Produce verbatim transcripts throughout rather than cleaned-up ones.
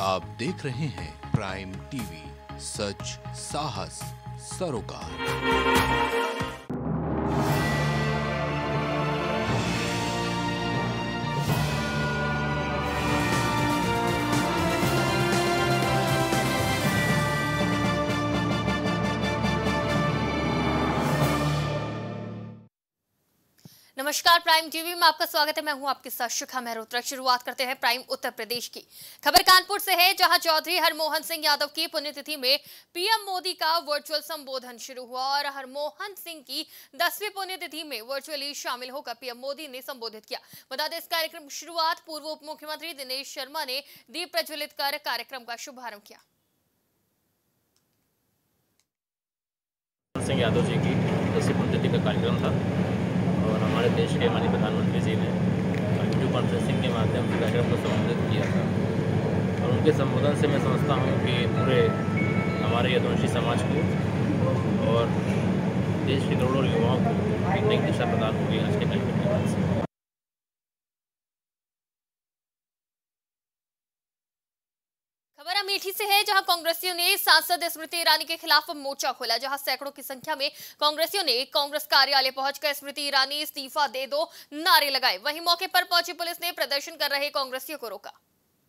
आप देख रहे हैं प्राइम टीवी, सच साहस सरोकार। नमस्कार, प्राइम टीवी में आपका स्वागत है। मैं हूं आपके साथ शिखा मेहरोत्रा। शुरुआत करते हैं प्राइम उत्तर प्रदेश की खबर कानपुर से है, जहां चौधरी हरमोहन सिंह यादव की पुण्यतिथि में पीएम मोदी का वर्चुअल संबोधन शुरू हुआ और हरमोहन सिंह की दसवीं पुण्यतिथि में वर्चुअली शामिल होकर पीएम मोदी ने संबोधित किया। बता दें, इस कार्यक्रम की शुरुआत पूर्व उप मुख्यमंत्री दिनेश शर्मा ने दीप प्रज्वलित कर कार्यक्रम का शुभारंभ किया। सिंह यादव जी की दसवीं पुण्यतिथि का कार्यक्रम था और हमारे देश के माननीय प्रधानमंत्री जी ने वीडियो कॉन्फ्रेंसिंग के माध्यम से कार्यक्रम को संबोधित किया था और उनके संबोधन से मैं समझता हूँ कि पूरे हमारे यदुवंशी समाज को और देश के करोड़ों युवाओं को एक नई दिशा प्रदान होगी आज के कार्यक्रम के बाद से। खबर अमेठी से है, जहां कांग्रेसियों ने सांसद स्मृति ईरानी के खिलाफ मोर्चा खोला। जहां सैकड़ों की संख्या में कांग्रेसियों ने कांग्रेस कार्यालय पहुंचकर स्मृति ईरानी इस्तीफा दे दो नारे लगाए। वहीं मौके पर पहुंची पुलिस ने प्रदर्शन कर रहे कांग्रेसियों को रोका।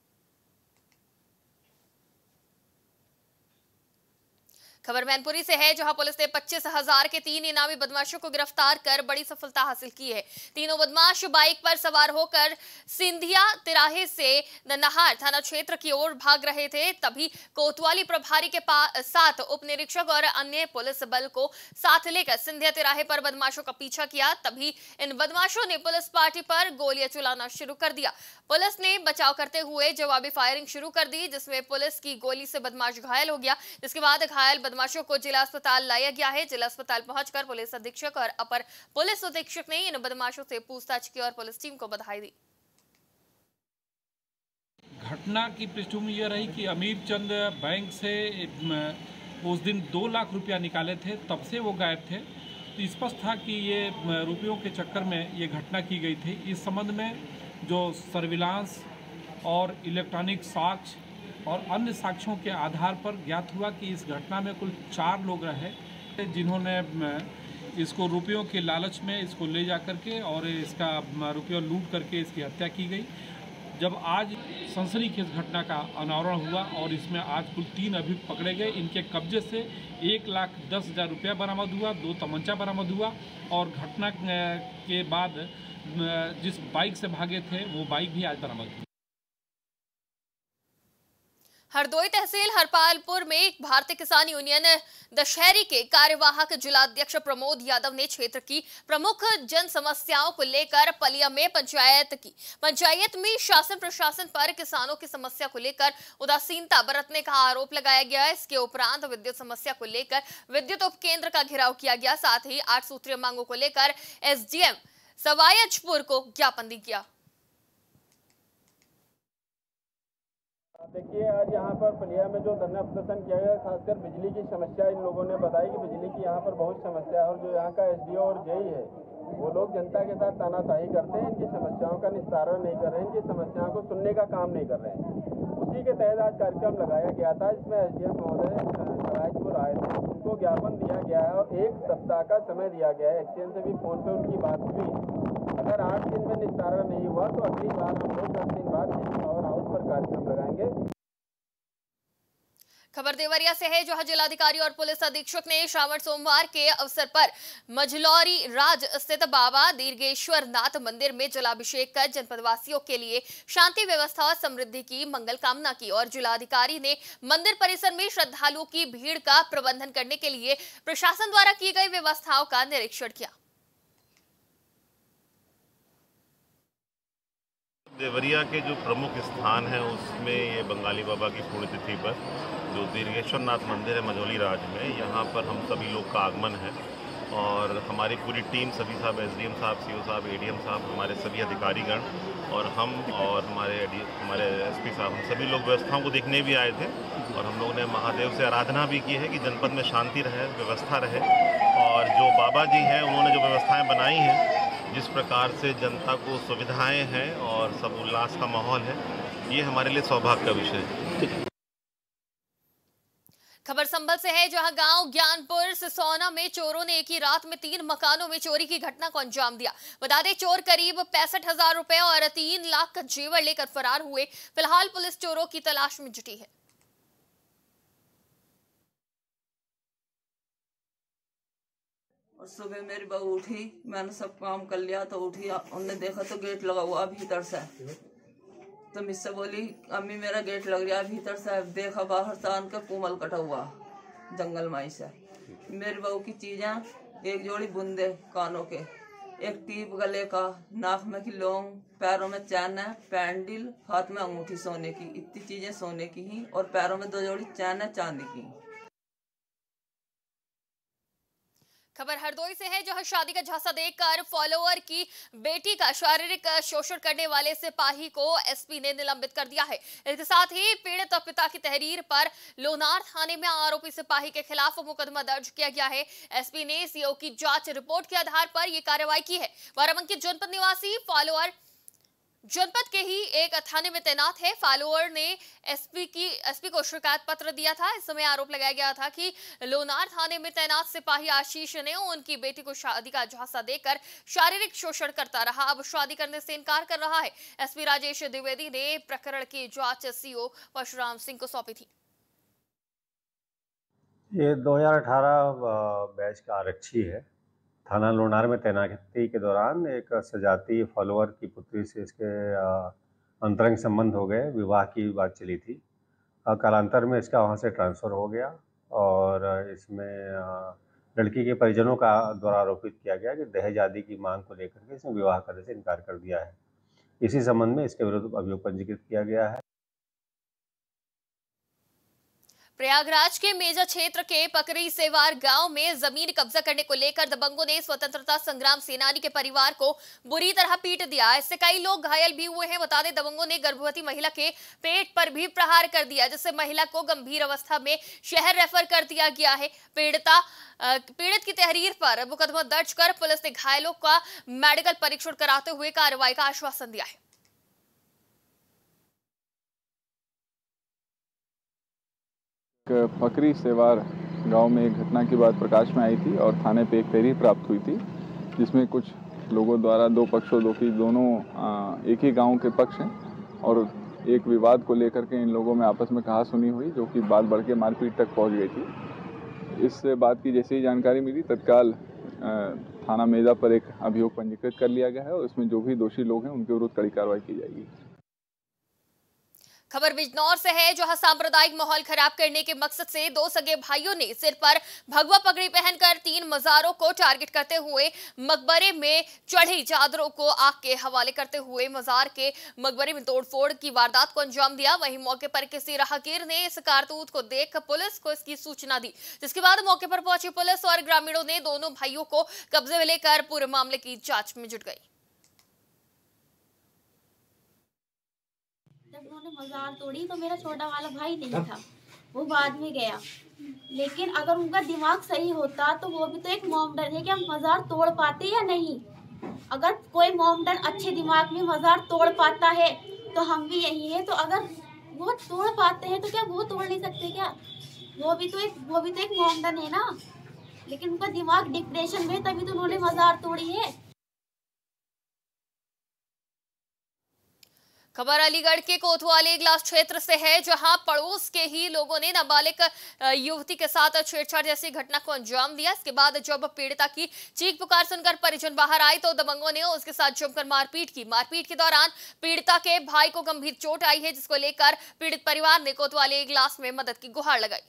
खबर मैनपुरी से है, जहां पुलिस ने पच्चीस हजार के तीन इनामी बदमाशों को गिरफ्तार कर बड़ी सफलता हासिल की है। तीनों बदमाश बाइक पर सवार होकर सिंधिया तिराहे से नन्हार थाना क्षेत्र की ओर भाग रहे थे। तभी कोतवाली प्रभारी के साथ उप निरीक्षक और अन्य पुलिस बल को साथ लेकर सिंधिया तिराहे पर बदमाशों का पीछा किया। तभी इन बदमाशों ने पुलिस पार्टी पर गोलियां चलाना शुरू कर दिया। पुलिस ने बचाव करते हुए जवाबी फायरिंग शुरू कर दी, जिसमें पुलिस की गोली से बदमाश घायल हो गया। जिसके बाद घायल बदमाशों को जिला अस्पताल लाया गया है। जिला अस्पताल पहुंचकर पुलिस अधीक्षक और अपर पुलिस अधीक्षक ने इन बदमाशों से पूछताछ की और पुलिस टीम को बधाई दी। घटना की पृष्ठभूमि यह रही कि अमीर चंद बैंक से उस दिन दो लाख रुपया निकाले थे, तब से वो गायब थे। तो स्पष्ट था कि ये रुपयों के चक्कर में ये घटना की गई थी। इस संबंध में जो सर्विलांस और इलेक्ट्रॉनिक साक्ष्य और अन्य साक्ष्यों के आधार पर ज्ञात हुआ कि इस घटना में कुल चार लोग रहे, जिन्होंने इसको रुपयों के लालच में इसको ले जा करके और इसका रुपया लूट करके इसकी हत्या की गई। जब आज सनसनीखेज घटना का अनावरण हुआ और इसमें आज कुल तीन अभियुक्त पकड़े गए। इनके कब्जे से एक लाख दस हज़ार रुपया बरामद हुआ, दो तमंचा बरामद हुआ और घटना के बाद जिस बाइक से भागे थे वो बाइक भी आज बरामद हुई। हरदोई तहसील हरपालपुर में भारतीय किसान यूनियन दशहरी के कार्यवाहक जिलाध्यक्ष प्रमोद यादव ने क्षेत्र की प्रमुख जन समस्याओं को लेकर पलिया में पंचायत की। पंचायत में शासन प्रशासन पर किसानों की समस्या को लेकर उदासीनता बरतने का आरोप लगाया गया। इसके उपरांत विद्युत समस्या को लेकर विद्युत उपकेंद्र का घेराव किया गया। साथ ही आठ सूत्रीय मांगों को लेकर एसडीएम सवायजपुर को ज्ञापन दिया। देखिए, आज यहाँ पर पलिया में जो धरना प्रदर्शन किया गया, खासकर बिजली की समस्या इन लोगों ने बताई कि बिजली की यहाँ पर बहुत समस्या है और जो यहाँ का एसडीओ और जेई है वो लोग जनता के साथ तानाशाही करते हैं, इनकी समस्याओं का निस्तारण नहीं कर रहे हैं, इनकी समस्याओं को सुनने का काम नहीं कर रहे हैं। उसी के तहत आज कार्यक्रम लगाया गया था, जिसमें एसडीएम महोदय सवायजपुर आए थे। उनको ज्ञापन दिया गया है और एक सप्ताह का समय दिया गया है। एक्सचेंज से भी फोन पे उनकी बात हुई। अगर आठ दिन में निस्तारण नहीं हुआ तो अगली बार हम लोग दस दिन बाद पावर हाउस पर कार्यक्रम लगाएंगे। खबर देवरिया से है, जहां जिलाधिकारी और पुलिस अधीक्षक ने श्रावण सोमवार के अवसर पर मझलौरी राज स्थित बाबा दीर्घेश्वर नाथ मंदिर में जलाभिषेक कर जनपदवासियों के लिए शांति व्यवस्था और समृद्धि की मंगल कामना की और जिलाधिकारी ने मंदिर परिसर में श्रद्धालुओं की भीड़ का प्रबंधन करने के लिए प्रशासन द्वारा की गई व्यवस्थाओं का निरीक्षण किया। देवरिया के जो प्रमुख स्थान है उसमें ये बंगाली बाबा की पुण्यतिथि पर जो दीर्घेश्वर नाथ मंदिर है मझौली राज में, यहाँ पर हम सभी लोग का आगमन है और हमारी पूरी टीम, सभी साहब, एसडीएम साहब, सीओ साहब, एडीएम साहब, हमारे सभी अधिकारीगण और हम और हमारे हमारे एसपी साहब, हम सभी लोग व्यवस्थाओं को देखने भी आए थे और हम लोगों ने महादेव से आराधना भी की है कि जनपद में शांति रहे, व्यवस्था रहे और जो बाबा जी हैं उन्होंने जो व्यवस्थाएँ बनाई हैं, जिस प्रकार से जनता को सुविधाएं हैं और सब उल्लास का माहौल है, ये हमारे लिए सौभाग्य का विषय है। खबर संभल से है, जहां गांव ज्ञानपुर सिसौना में चोरों ने एक ही रात में तीन मकानों में चोरी की घटना को अंजाम दिया। बता दें, चोर करीब पैंसठ हजार रुपए और तीन लाख का जेवर लेकर फरार हुए। फिलहाल पुलिस चोरों की तलाश में जुटी है। और सुबह मेरी बहू उठी, मैंने सब काम कर लिया तो उठी, उन्होंने देखा तो गेट लगा हुआ भीतर से। तो मुझसे बोली, अम्मी मेरा गेट लग गया भीतर से। देखा बाहर से आन का कुमल कटा हुआ जंगल माई से। मेरी बहू की चीजें, एक जोड़ी बुंदे कानों के, एक टीप गले का, नाक में की लौंग, पैरों में चैन है, पैंडल, हाथ में अंगूठी सोने की, इतनी चीजें सोने की ही, और पैरों में दो जोड़ी चैन है चांदी की। खबर हरदोई से है, जहां शादी का झांसा देकर फॉलोअर की बेटी का शारीरिक शोषण करने वाले सिपाही को एसपी ने निलंबित कर दिया है। इसके साथ ही पीड़ित पिता की तहरीर पर लोनार थाने में आरोपी सिपाही के खिलाफ मुकदमा दर्ज किया गया है। एसपी ने सीओ की जांच रिपोर्ट के आधार पर यह कार्रवाई की है। बाराबंकी जनपद निवासी फॉलोअर जनपद के ही एक थाने में तैनात है। फॉलोअर ने एसपी की एसपी को शिकायत पत्र दिया था। इस समय आरोप लगाया गया था कि लोनार थाने में तैनात सिपाही आशीष ने उनकी बेटी को शादी का झांसा देकर शारीरिक शोषण करता रहा। अब शादी करने से इनकार कर रहा है। एसपी राजेश द्विवेदी ने प्रकरण की जांच सीओ परशुराम सिंह को सौंपी थी। ये दो हज़ार अठारह बैच का आरक्षी है। थाना लोनार में तैनाती के दौरान एक सजाती फॉलोअर की पुत्री से इसके अंतरंग संबंध हो गए, विवाह की बात चली थी। कालांतर में इसका वहाँ से ट्रांसफ़र हो गया और इसमें लड़की के परिजनों का द्वारा आरोपित किया गया कि दहेज आदि की मांग को लेकर के इसने विवाह करने से इनकार कर दिया है। इसी संबंध में इसके विरुद्ध अभियोग पंजीकृत किया गया है। प्रयागराज के मेजा क्षेत्र के पकरी सेवार गांव में जमीन कब्जा करने को लेकर दबंगों ने स्वतंत्रता संग्राम सेनानी के परिवार को बुरी तरह पीट दिया। इससे कई लोग घायल भी हुए हैं। बता दें, दबंगों ने गर्भवती महिला के पेट पर भी प्रहार कर दिया, जिससे महिला को गंभीर अवस्था में शहर रेफर कर दिया गया है। पीड़िता पीड़ित की तहरीर पर मुकदमा दर्ज कर पुलिस ने घायलों का मेडिकल परीक्षण कराते हुए कार्रवाई का आश्वासन दिया है। पकरी सेवार गांव में एक घटना की बात प्रकाश में आई थी और थाने पे एक तहरीर प्राप्त हुई थी, जिसमें कुछ लोगों द्वारा दो पक्षों दो की दोनों एक ही गांव के पक्ष हैं और एक विवाद को लेकर के इन लोगों में आपस में कहासुनी हुई, जो कि बात बढ़ के मारपीट तक पहुंच गई थी। इस बात की जैसे ही जानकारी मिली, तत्काल थाना मेजा पर एक अभियोग पंजीकृत कर लिया गया है और इसमें जो भी दोषी लोग हैं उनके विरुद्ध कड़ी कार्रवाई की जाएगी। खबर बिजनौर से है, जहां सांप्रदायिक माहौल खराब करने के मकसद से दो सगे भाइयों ने सिर पर भगवा पगड़ी पहनकर तीन मजारों को टारगेट करते हुए मकबरे में चढ़ी चादरों को आग के हवाले करते हुए मजार के मकबरे में तोड़फोड़ की वारदात को अंजाम दिया। वहीं मौके पर किसी राहगीर ने इस कारतूस को देख पुलिस को इसकी सूचना दी, जिसके बाद मौके पर पहुंची पुलिस और ग्रामीणों ने दोनों भाइयों को कब्जे में लेकर पूरे मामले की जांच में जुट गई। जब उन्होंने मजार तोड़ी तो मेरा छोटा वाला भाई नहीं था, वो बाद में गया। लेकिन अगर उनका दिमाग सही होता तो वो भी तो एक मोमडन है कि हम मजार तोड़ पाते या नहीं। अगर कोई मोमडन अच्छे दिमाग में मजार तोड़ पाता है तो हम भी यही है। तो अगर वो तोड़ पाते हैं तो क्या वो तोड़ नहीं सकते क्या? वो भी तो एक वो भी तो एक मोमडन है ना। लेकिन उनका दिमाग डिप्रेशन में, तभी तो उन्होंने मजार तोड़ी है। खबर अलीगढ़ के कोतवाली इगलास क्षेत्र से है, जहां पड़ोस के ही लोगों ने नाबालिग युवती के साथ छेड़छाड़ जैसी घटना को अंजाम दिया। इसके बाद जब पीड़िता की चीख पुकार सुनकर परिजन बाहर आए तो दबंगों ने उसके साथ जमकर मारपीट की। मारपीट के दौरान पीड़िता के भाई को गंभीर चोट आई है, जिसको लेकर पीड़ित परिवार ने कोतवाली इगलास में मदद की गुहार लगाई।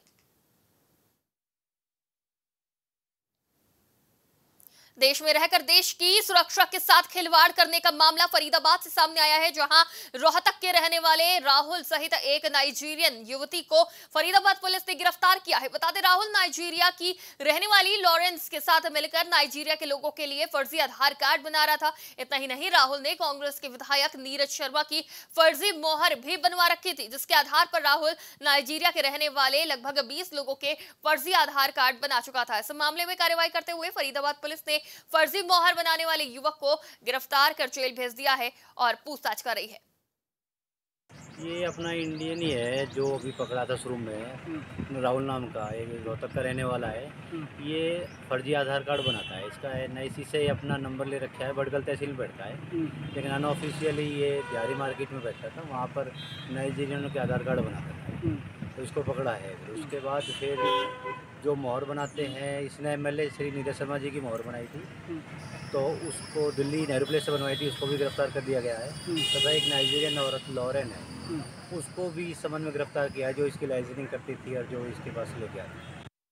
देश में रहकर देश की सुरक्षा के साथ खिलवाड़ करने का मामला फरीदाबाद से सामने आया है, जहां रोहतक के रहने वाले राहुल सहित एक नाइजीरियन युवती को फरीदाबाद पुलिस ने गिरफ्तार किया है। बता दें, राहुल नाइजीरिया की रहने वाली लॉरेंस के साथ मिलकर नाइजीरिया के लोगों के लिए फर्जी आधार कार्ड बना रहा था। इतना ही नहीं, राहुल ने कांग्रेस के विधायक नीरज शर्मा की फर्जी मोहर भी बनवा रखी थी, जिसके आधार पर राहुल नाइजीरिया के रहने वाले लगभग बीस लोगों के फर्जी आधार कार्ड बना चुका था। इस मामले में कार्रवाई करते हुए फरीदाबाद पुलिस ने फर्जी मोहर बनाने वाले युवक को गिरफ्तार कर जेल भेज दिया है और पूछताछ कर रही है। ये अपना इंडियन ही है जो अभी पकड़ा था शुरू में, राहुल नाम का, एक रोहतक का रहने वाला है। ये फर्जी आधार कार्ड बनाता है, इसका एन आई सी से अपना नंबर ले रखा है, बड़गल तहसील में बैठता है, लेकिन अनऑफिशियली ये बिहारी मार्केट में बैठता था, वहाँ पर नाइजीरियनों के आधार कार्ड बनाता था, तो इसको पकड़ा है। उसके बाद फिर जो मोहर बनाते हैं, इसने M L A Shri Neeraj Sharma ji की मोहर बनाई थी, तो उसको दिल्ली नेहरू प्लेस से बनवाई थी, उसको भी गिरफ्तार कर दिया गया है। तथा एक नाइजीरियन औरत लॉरेन है, उसको भी इस संबंध में गिरफ्तार किया है, जो इसकी लाइसेंसिंग करती थी और जो इसके पास लेके आई।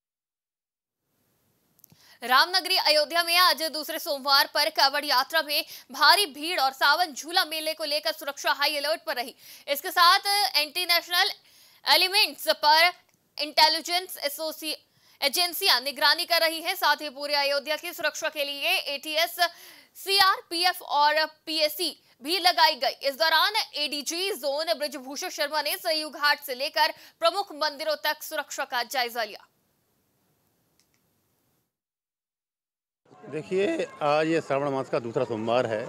रामनगरी अयोध्या में आज दूसरे सोमवार पर कांवड़ यात्रा में भारी भीड़ और सावन झूला मेले को लेकर सुरक्षा हाई अलर्ट पर रही। इसके साथ एंटी नेशनल एलिमेंट्स पर इंटेलिजेंस एसोसी एजेंसियां निगरानी कर रही हैं। साथ ही पूरे अयोध्या की सुरक्षा के लिए A T S, C R P F और पी एस सी भी लगाई गई। इस दौरान A D G zone Brajbhushan Sharma ने सरयू घाट से लेकर प्रमुख मंदिरों तक सुरक्षा का जायजा लिया। देखिए, आज ये श्रावण मास का दूसरा सोमवार है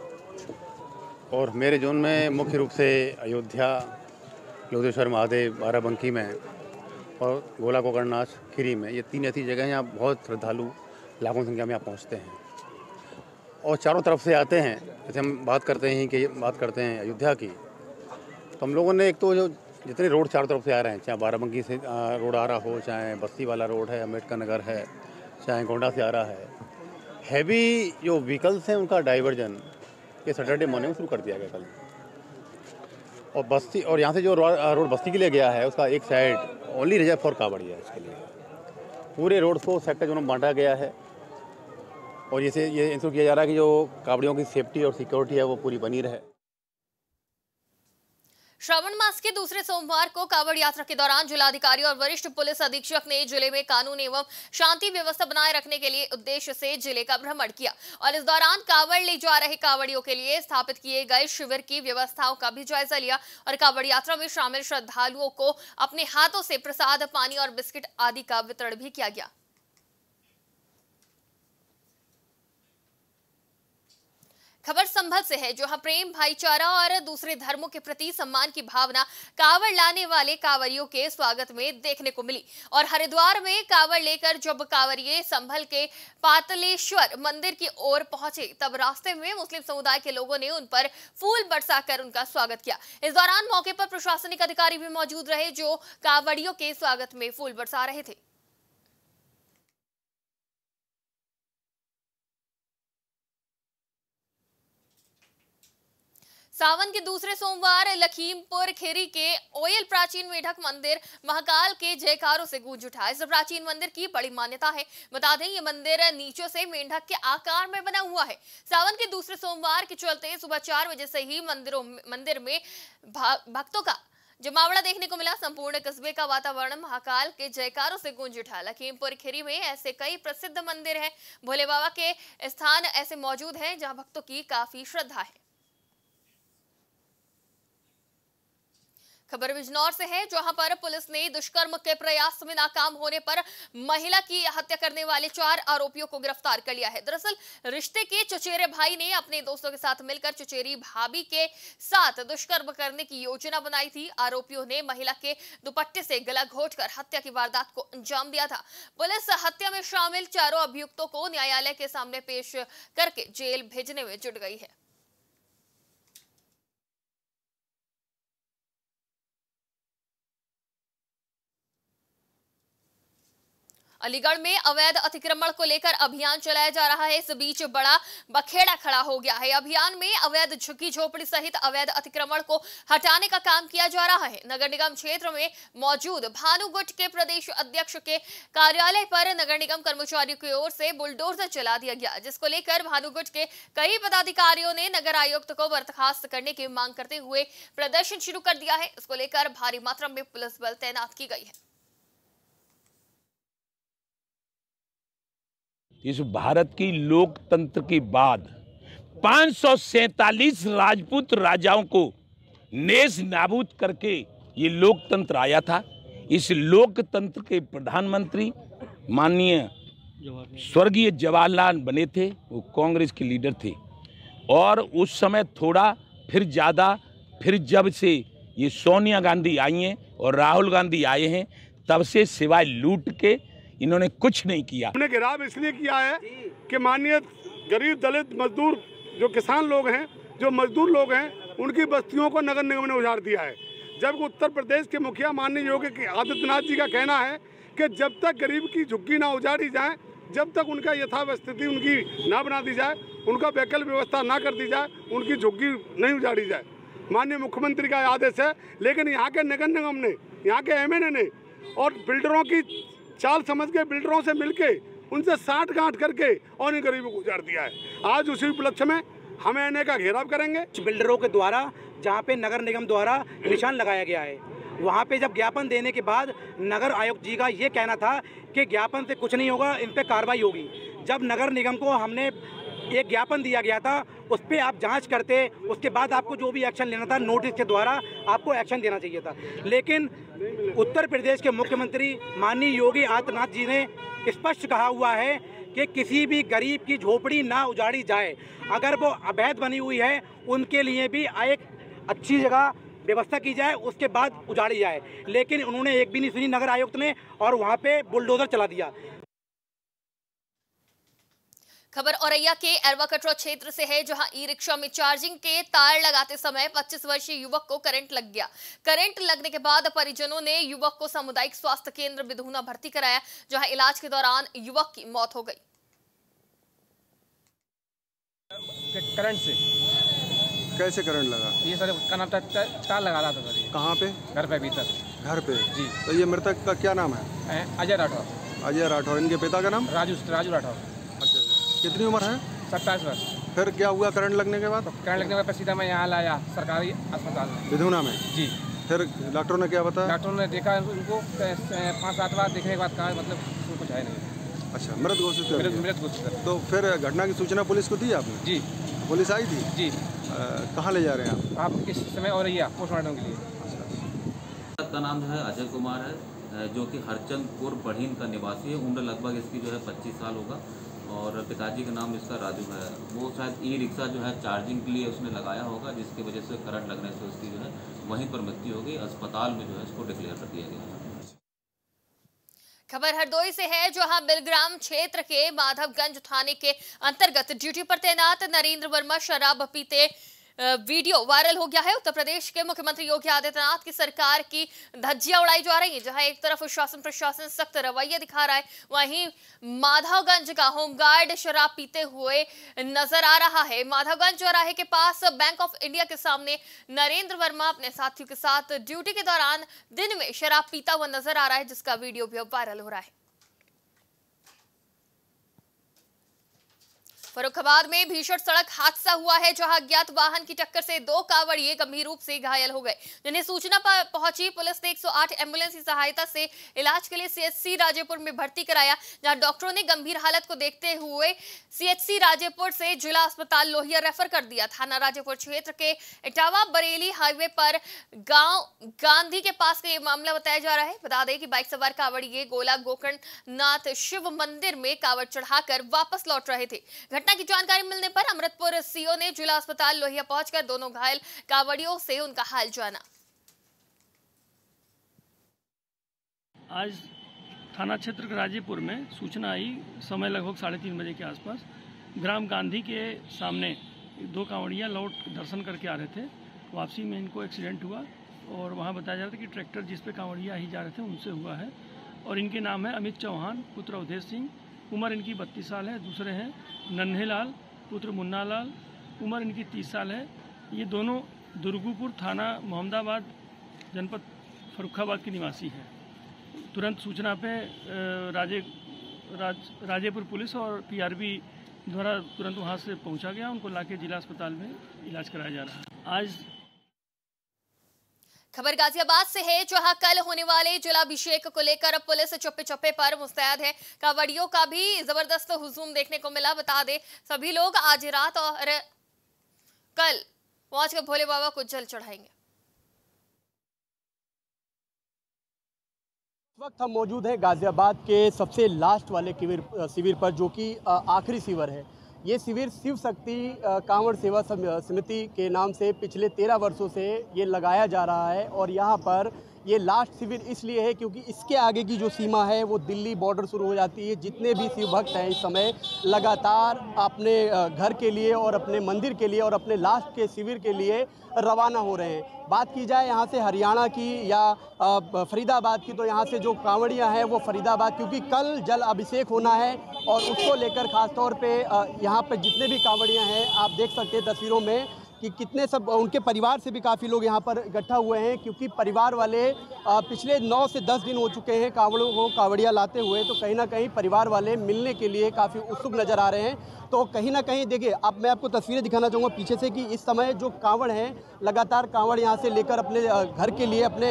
और मेरे जोन में मुख्य रूप से अयोध्या, योगेश्वर महादेव, बाराबंकी में और गोला गोकर्णनाथ, खीरी में, ये तीन ऐसी जगह हैं यहाँ बहुत श्रद्धालु लाखों संख्या में यहाँ पहुँचते हैं और चारों तरफ से आते हैं। जैसे हम बात करते हैं कि बात करते हैं अयोध्या की, तो हम लोगों ने एक तो जो जितने रोड चारों तरफ से आ रहे हैं, चाहे बाराबंकी से रोड आ रहा हो, चाहे बस्ती वाला रोड है, अम्बेडकर नगर है, चाहे गोंडा से आ रहा है, हैवी जो व्हीकल्स हैं उनका डाइवर्जन ये सैटरडे मॉर्निंग शुरू कर दिया गया कल। और बस्ती और यहाँ से जो रोड बस्ती के लिए गया है उसका एक साइड ओनली रिजर्व फॉर कांवड़िया है। इसके लिए पूरे रोड को सेक्टर जोन में बांटा गया है और जैसे ये इंश्योर किया जा रहा है कि जो कांवड़ियों की सेफ्टी और सिक्योरिटी है वो पूरी बनी रहे। श्रावण मास के दूसरे सोमवार को कांवड़ यात्रा के दौरान जिलाधिकारी और वरिष्ठ पुलिस अधीक्षक ने जिले में कानून एवं शांति व्यवस्था बनाए रखने के लिए उद्देश्य से जिले का भ्रमण किया और इस दौरान कांवड़ ले जा रहे कांवड़ियों के लिए स्थापित किए गए शिविर की व्यवस्थाओं का भी जायजा लिया और कांवड़ यात्रा में शामिल श्रद्धालुओं को अपने हाथों से प्रसाद, पानी और बिस्किट आदि का वितरण भी किया गया। खबर संभल से है, जहां प्रेम, भाईचारा और दूसरे धर्मों के प्रति सम्मान की भावना कांवड़ लाने वाले कांवरियों के स्वागत में देखने को मिली और हरिद्वार में कांवड़ लेकर जब कांवरिये संभल के पातलेश्वर मंदिर की ओर पहुंचे तब रास्ते में मुस्लिम समुदाय के लोगों ने उन पर फूल बरसाकर उनका स्वागत किया। इस दौरान मौके पर प्रशासनिक अधिकारी भी मौजूद रहे जो कांवड़ियों के स्वागत में फूल बरसा रहे थे। सावन के दूसरे सोमवार लखीमपुर खीरी के ओयल प्राचीन मेढक मंदिर महाकाल के जयकारों से गूंज उठा। इस प्राचीन मंदिर की बड़ी मान्यता है। बता दें ये मंदिर नीचों से मेंढक के आकार में बना हुआ है। सावन के दूसरे सोमवार के चलते सुबह चार बजे से ही मंदिरों मंदिर में भक्तों का जमावड़ा देखने को मिला। संपूर्ण कस्बे का वातावरण महाकाल के जयकारों से गूंज उठा। लखीमपुर खीरी में ऐसे कई प्रसिद्ध मंदिर हैं। भोले बाबा के स्थान ऐसे मौजूद हैं जहां भक्तों की काफी श्रद्धा है। खबर बिजनौर से है, जहां पर पुलिस ने दुष्कर्म के प्रयास में नाकाम होने पर महिला की हत्या करने वाले चार आरोपियों को गिरफ्तार कर लिया है। दरअसल रिश्ते के चचेरे भाई ने अपने दोस्तों के साथ मिलकर चचेरी भाभी के साथ दुष्कर्म करने की योजना बनाई थी। आरोपियों ने महिला के दुपट्टे से गला घोंटकर हत्या की वारदात को अंजाम दिया था। पुलिस हत्या में शामिल चारों अभियुक्तों को न्यायालय के सामने पेश करके जेल भेजने में जुट गई है। अलीगढ़ में अवैध अतिक्रमण को लेकर अभियान चलाया जा रहा है। इस बीच बड़ा बखेड़ा खड़ा हो गया है। अभियान में अवैध झुग्गी झोपड़ी सहित अवैध अतिक्रमण को हटाने का काम किया जा रहा है। नगर निगम क्षेत्र में मौजूद भानु गुट के प्रदेश अध्यक्ष के कार्यालय पर नगर निगम कर्मचारियों की ओर से बुलडोजर चला दिया गया, जिसको लेकर भानु गुट के कई पदाधिकारियों ने नगर आयुक्त को बर्खास्त करने की मांग करते हुए प्रदर्शन शुरू कर दिया है। इसको लेकर भारी मात्रा में पुलिस बल तैनात की गई है। इस भारत की लोकतंत्र के बाद पाँच सौ सैतालीस राजपूत राजाओं को नेस नाबूद करके ये लोकतंत्र आया था। इस लोकतंत्र के प्रधानमंत्री माननीय स्वर्गीय जवाहरलाल बने थे। वो कांग्रेस के लीडर थे और उस समय थोड़ा फिर ज़्यादा फिर जब से ये सोनिया गांधी आई हैं और राहुल गांधी आए हैं, तब से सिवाय लूट के इन्होंने कुछ नहीं किया। हमने घेराव इसलिए किया है कि माननीय गरीब दलित मजदूर जो किसान लोग हैं, जो मजदूर लोग हैं, उनकी बस्तियों को नगर निगम ने उजाड़ दिया है। जबकि उत्तर प्रदेश के मुखिया माननीय योगी आदित्यनाथ जी का कहना है कि जब तक गरीब की झुग्गी ना उजाड़ी जाए, जब तक उनका यथावस्थिति उनकी ना बना दी जाए, उनका वैकल्पिक व्यवस्था ना कर दी जाए, उनकी झुग्गी नहीं उजाड़ी जाए। माननीय मुख्यमंत्री का आदेश है, लेकिन यहाँ के नगर निगम ने, यहाँ के एम एन ए ने और बिल्डरों की चाल समझ के बिल्डरों से मिलके उनसे साठ गांठ करके और इन गरीबों को उजाड़ दिया है। आज उसी उपलक्ष्य में हम एन ए का घेराव करेंगे। बिल्डरों के द्वारा जहाँ पे नगर निगम द्वारा निशान लगाया गया है, वहाँ पे जब ज्ञापन देने के बाद नगर आयुक्त जी का ये कहना था कि ज्ञापन से कुछ नहीं होगा, इन पे कार्रवाई होगी। जब नगर निगम को हमने एक ज्ञापन दिया गया था, उस पर आप जांच करते, उसके बाद आपको जो भी एक्शन लेना था नोटिस के द्वारा आपको एक्शन देना चाहिए था। लेकिन उत्तर प्रदेश के मुख्यमंत्री माननीय योगी आदित्यनाथ जी ने स्पष्ट कहा हुआ है कि किसी भी गरीब की झोपड़ी ना उजाड़ी जाए। अगर वो अवैध बनी हुई है, उनके लिए भी एक अच्छी जगह व्यवस्था की जाए, उसके बाद उजाड़ी जाए। लेकिन उन्होंने एक भी नहीं सुनी नगर आयुक्त ने, और वहाँ पे बुलडोजर चला दिया। खबर औरैया के एरवा कटरा क्षेत्र से है, जहां ई रिक्शा में चार्जिंग के तार लगाते समय पच्चीस वर्षीय युवक को करंट लग गया। करंट लगने के बाद परिजनों ने युवक को सामुदायिक स्वास्थ्य केंद्र बिधूना भर्ती कराया, जहां इलाज के दौरान युवक की मौत हो गई। करंट से कैसे करंट लगा? ये सर का नाम तार लगा रहा था सर। कहाँ पे? घर पे भीतर। घर पे जी। तो ये मृतक का क्या नाम है? अजय राठौर। अजय राठौर। इनके पिता का नाम? राजू राजू राठौर। अच्छा अच्छा। कितनी उम्र है? सत्ताईस वर्ष। फिर क्या हुआ करंट लगने के बाद? तो करंट लगने के बाद सीधा मैं यहाँ लाया सरकारी अस्पताल में, बिधूना में। जी। फिर डॉक्टरों ने क्या बताया? डॉक्टरों ने देखा उनको पाँच सात बार देखने के बाद कहा मतलब कुछ है नहीं। अच्छा, मृत घोषित कर दिया। मृत घोषित कर। तो फिर घटना की सूचना पुलिस को दी आपने? जी। पुलिस आई थी? जी। कहाँ ले जा रहे हैं आप? आप इस समय औरैया पोस्टमार्टम के लिए। का नाम है अजय कुमार है, जो कि हरचंदपुर बढ़ीन का निवासी है। उम्र लगभग इसकी जो है पच्चीस साल होगा, और पिताजी का नाम इसका राजू है। वो शायद ई रिक्शा जो है चार्जिंग के लिए उसने लगाया होगा, जिसकी वजह से करंट लगने से उसकी जो है वहीं पर मृत्यु हो गई। अस्पताल में जो है इसको डिक्लेयर कर दिया गया है। खबर हरदोई से है, जहां बिलग्राम क्षेत्र के माधवगंज थाने के अंतर्गत ड्यूटी पर तैनात नरेंद्र वर्मा शराब पीते वीडियो वायरल हो गया है। उत्तर प्रदेश के मुख्यमंत्री योगी आदित्यनाथ की सरकार की धज्जियां उड़ाई जा रही हैं, जहां एक तरफ शासन प्रशासन सख्त रवैया दिखा रहा है, वहीं माधवगंज का होमगार्ड शराब पीते हुए नजर आ रहा है। माधवगंज चौराहे के पास बैंक ऑफ इंडिया के सामने नरेंद्र वर्मा अपने साथियों के साथ ड्यूटी के दौरान दिन में शराब पीता हुआ नजर आ रहा है, जिसका वीडियो भी अब वायरल हो रहा है। फर्रुखाबाद में भीषण सड़क हादसा हुआ है, जहां अज्ञात वाहन की टक्कर से दो कांवड़िए गंभीर रूप से घायल हो गए, जिन्हें सूचना पर पहुंची पुलिस ने एक सौ आठ एम्बुलेंस की सहायता से इलाज के लिए सीएचसी राजेपुर में भर्ती कराया, जहां डॉक्टरों ने गंभीर हालत को देखते हुए सीएचसी राजेपुर से जिला अस्पताल लोहिया रेफर कर दिया। थाना राजेपुर क्षेत्र के इटावा बरेली हाईवे पर गांव गांधी के पास का ये मामला बताया जा रहा है। बता दें कि बाइक सवार कांवड़िए गोला गोकर्णनाथ शिव मंदिर में कांवड़ चढ़ाकर वापस लौट रहे थे। घटना की जानकारी मिलने पर अमृतपुर सीओ ने जिला अस्पताल लोहिया पहुंचकर दोनों घायल कांवड़ियों से उनका हाल जाना। आज थाना क्षेत्र राजेपुर में सूचना आई, समय लगभग साढ़े तीन बजे के आसपास, ग्राम गांधी के सामने दो कांवड़ियाँ लौट दर्शन करके आ रहे थे। वापसी में इनको एक्सीडेंट हुआ, और वहाँ बताया जा रहा था कि ट्रैक्टर जिस पे कांवड़ियाँ ही जा रहे थे उनसे हुआ है, और इनके नाम है अमित चौहान पुत्र अवधेश सिंह, उम्र इनकी बत्तीस साल है। दूसरे हैं नन्हेलाल पुत्र मुन्ना लाल, उम्र इनकी तीस साल है। ये दोनों दुर्गुपुर थाना मोहम्मदाबाद जनपद फर्रुखाबाद के निवासी हैं। तुरंत सूचना पे राजे राज, राजेपुर पुलिस और पीआरबी द्वारा तुरंत वहाँ से पहुँचा गया, उनको लाके जिला अस्पताल में इलाज कराया जा रहा है। आज खबर गाजियाबाद से है, जहां कल होने वाले जिलाभिषेक को लेकर अब पुलिस चुप्पे चुप्पे पर मुस्तैद है। कांवड़ियों का भी जबरदस्त हुजूम देखने को मिला। बता दे सभी लोग आज रात और कल पहुंचकर भोले बाबा को जल चढ़ाएंगे। इस वक्त हम मौजूद हैं गाजियाबाद के सबसे लास्ट वाले शिविर पर, जो कि आखिरी शिविर है। ये शिविर शिव शक्ति कांवड़ सेवा समिति के नाम से पिछले तेरह वर्षों से ये लगाया जा रहा है और यहाँ पर ये लास्ट शिविर इसलिए है क्योंकि इसके आगे की जो सीमा है वो दिल्ली बॉर्डर शुरू हो जाती है। जितने भी शिव भक्त हैं इस समय लगातार अपने घर के लिए और अपने मंदिर के लिए और अपने लास्ट के शिविर के लिए रवाना हो रहे हैं। बात की जाए यहाँ से हरियाणा की या फरीदाबाद की, तो यहाँ से जो कांवड़ियाँ हैं वो फरीदाबाद, क्योंकि कल जल अभिषेक होना है और उसको लेकर ख़ास तौर पे यहाँ पर जितने भी कांवड़ियाँ हैं आप देख सकते हैं तस्वीरों में कि कितने सब उनके परिवार से भी काफ़ी लोग यहाँ पर इकट्ठा हुए हैं, क्योंकि परिवार वाले पिछले नौ से दस दिन हो चुके हैं कांवड़ों को कांवड़िया लाते हुए, तो कहीं ना कहीं परिवार वाले मिलने के लिए काफ़ी उत्सुक नज़र आ रहे हैं। तो कहीं ना कहीं देखिए, अब मैं आपको तस्वीरें दिखाना चाहूँगा पीछे से कि इस समय जो कांवड़ हैं लगातार कांवड़ यहाँ से लेकर अपने घर के लिए अपने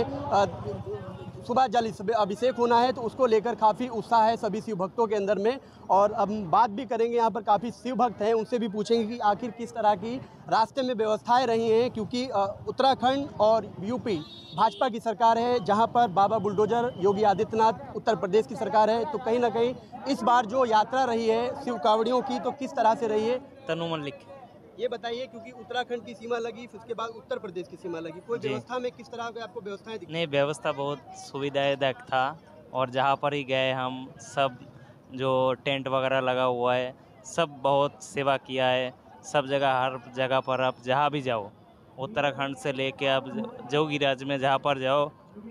सुबह जल अभिषेक होना है तो उसको लेकर काफ़ी उत्साह है सभी शिव भक्तों के अंदर में। और अब बात भी करेंगे, यहाँ पर काफ़ी शिव भक्त हैं, उनसे भी पूछेंगे कि आखिर किस तरह की रास्ते में व्यवस्थाएं रही हैं, क्योंकि उत्तराखंड और यूपी भाजपा की सरकार है, जहाँ पर बाबा बुलडोजर योगी आदित्यनाथ उत्तर प्रदेश की सरकार है। तो कहीं ना कहीं इस बार जो यात्रा रही है शिव कांवड़ियों की तो किस तरह से रही है? तनु मल्लिक, ये बताइए, क्योंकि उत्तराखंड की सीमा लगी फिर उसके बाद उत्तर प्रदेश की सीमा लगी, कोई व्यवस्था में किस तरह की आपको व्यवस्थाएं दिखी? नहीं, व्यवस्था बहुत सुविधाजनक था और जहाँ पर ही गए हम सब जो टेंट वगैरह लगा हुआ है सब बहुत सेवा किया है। सब जगह हर जगह पर आप जहाँ भी जाओ, उत्तराखंड से लेके आप जोगी राज्य में जहाँ पर जाओ,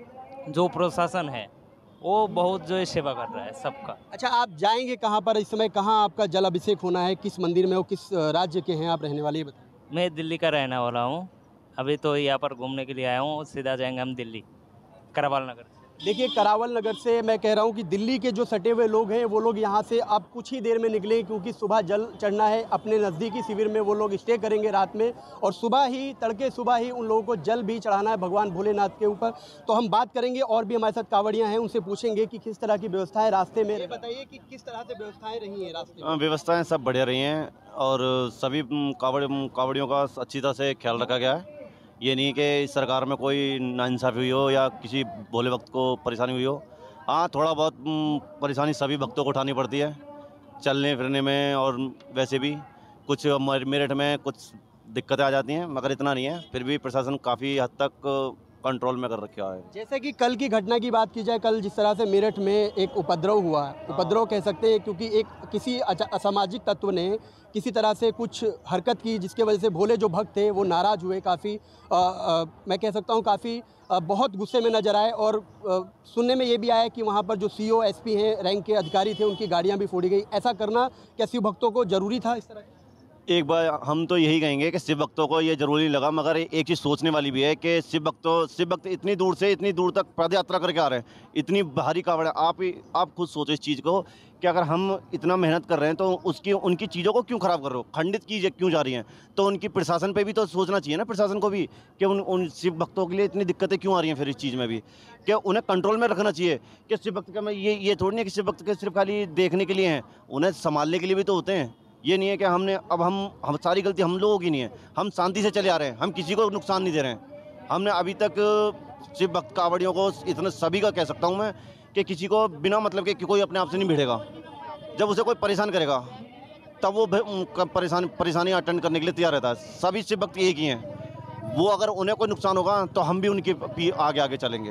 जो प्रशासन है वो बहुत जो है सेवा कर रहा है सबका। अच्छा, आप जाएंगे कहाँ पर इस समय, कहाँ आपका जल अभिषेक होना है, किस मंदिर में हो, किस राज्य के हैं आप रहने वाले, ये बताएं। मैं दिल्ली का रहने वाला हूँ, अभी तो यहाँ पर घूमने के लिए आया हूँ, सीधा जाएंगे हम दिल्ली करावल नगर। देखिए, करावल नगर से मैं कह रहा हूँ कि दिल्ली के जो सटे हुए लोग हैं वो लोग यहाँ से अब कुछ ही देर में निकले, क्योंकि सुबह जल चढ़ना है। अपने नज़दीकी शिविर में वो लोग स्टे करेंगे रात में और सुबह ही तड़के सुबह ही उन लोगों को जल भी चढ़ाना है भगवान भोलेनाथ के ऊपर। तो हम बात करेंगे, और भी हमारे साथ कांवड़ियाँ हैं, उनसे पूछेंगे कि किस तरह की व्यवस्था है रास्ते में। ये बताइए कि किस तरह से व्यवस्थाएँ रही हैं रास्ते में? व्यवस्थाएँ सब बढ़िया रही हैं और सभी कांवड़ कांवड़ियों का अच्छी तरह से ख्याल रखा गया है। ये नहीं कि इस सरकार में कोई नाइंसाफ़ी हुई हो या किसी भोले भक्त को परेशानी हुई हो। हाँ, थोड़ा बहुत परेशानी सभी भक्तों को उठानी पड़ती है चलने फिरने में, और वैसे भी कुछ मेरठ में कुछ दिक्कतें आ जाती हैं, मगर इतना नहीं है। फिर भी प्रशासन काफ़ी हद तक कंट्रोल में कर रखा है। जैसे कि कल की घटना की बात की जाए, कल जिस तरह से मेरठ में एक उपद्रव हुआ, उपद्रव कह सकते हैं, क्योंकि एक किसी असामाजिक तत्व ने किसी तरह से कुछ हरकत की जिसके वजह से भोले जो भक्त थे वो नाराज़ हुए, काफ़ी मैं कह सकता हूँ काफ़ी बहुत गुस्से में नजर आए। और आ, सुनने में ये भी आया कि वहाँ पर जो सीओ एसपी हैं रैंक के अधिकारी थे उनकी गाड़ियाँ भी फोड़ी गई। ऐसा करना क्या शिव भक्तों को ज़रूरी था इस तरह? एक बार हम तो यही कहेंगे कि शिव भक्तों को ये जरूरी लगा, मगर एक चीज़ सोचने वाली भी है कि शिव भक्तों शिव भक्त इतनी दूर से इतनी दूर तक पद यात्रा करके आ रहे हैं, इतनी भारी कावड़। आप ही आप खुद सोचो इस चीज़ को कि अगर हम इतना मेहनत कर रहे हैं तो उसकी उनकी चीज़ों को क्यों ख़राब कर रहे हो, खंडित की क्यों जा रही हैं? तो उनकी प्रशासन पे भी तो सोचना चाहिए ना, प्रशासन को भी, कि उन उन शिव भक्तों के लिए इतनी दिक्कतें क्यों आ रही हैं। फिर इस चीज़ में भी कि उन्हें कंट्रोल में रखना चाहिए कि शिव भक्त का मैं ये ये थोड़ी नहीं कि शिव भक्त के सिर्फ खाली देखने के लिए हैं, उन्हें संभालने के लिए भी तो होते हैं। ये नहीं है कि हमने अब हम हम सारी गलती हम लोगों की नहीं है, हम शांति से चले आ रहे हैं, हम किसी को नुकसान नहीं दे रहे हैं। हमने अभी तक शिव भक्त कांवड़ियों को इतना सभी का कह सकता हूँ मैं कि किसी को बिना मतलब के कि कोई अपने आप से नहीं भिड़ेगा। जब उसे कोई परेशान करेगा तब वो परेशानी परेशानी अटेंड करने के लिए तैयार रहता है। सभी शिव भक्त एक ही हैं, वो अगर उन्हें कोई नुकसान होगा तो हम भी उनके आगे आगे चलेंगे।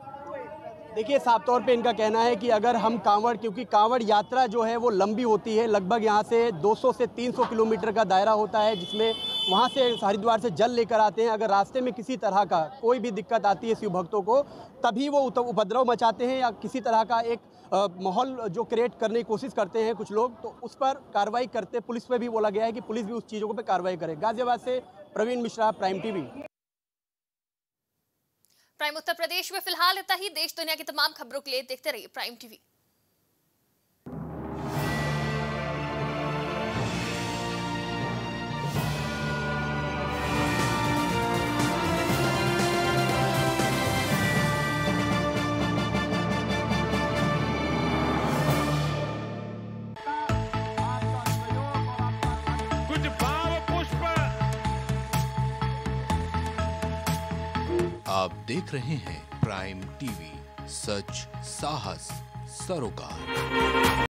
देखिए, साफ तौर पे इनका कहना है कि अगर हम कांवड़, क्योंकि कांवड़ यात्रा जो है वो लंबी होती है, लगभग यहाँ से दो सौ से तीन सौ किलोमीटर का दायरा होता है, जिसमें वहाँ से हरिद्वार से जल लेकर आते हैं। अगर रास्ते में किसी तरह का कोई भी दिक्कत आती है शिव भक्तों को, तभी वो उपद्रव मचाते हैं या किसी तरह का एक माहौल जो क्रिएट करने की कोशिश करते हैं कुछ लोग, तो उस पर कार्रवाई करते, पुलिस पे भी बोला गया है कि पुलिस भी उस चीज़ों पर कार्रवाई करे। गाजियाबाद से Praveen Mishra, prime TV. Prime Uttar Pradesh में फिलहाल इतना ही। देश दुनिया की तमाम खबरों के लिए देखते रहिए प्राइम टीवी। कुछ भाव पुष्प। आप देख रहे हैं प्राइम टीवी, सच साहस सरोकार।